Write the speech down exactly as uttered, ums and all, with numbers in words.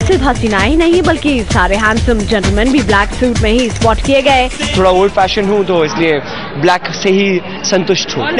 सिर्फ हसीनाएं ही नहीं बल्कि सारे हैंडसम जेंटलमैन भी ब्लैक सूट में ही स्पॉट किए गए। थोड़ा ओल्ड फैशन हूँ तो इसलिए ब्लैक से ही संतुष्ट हूँ।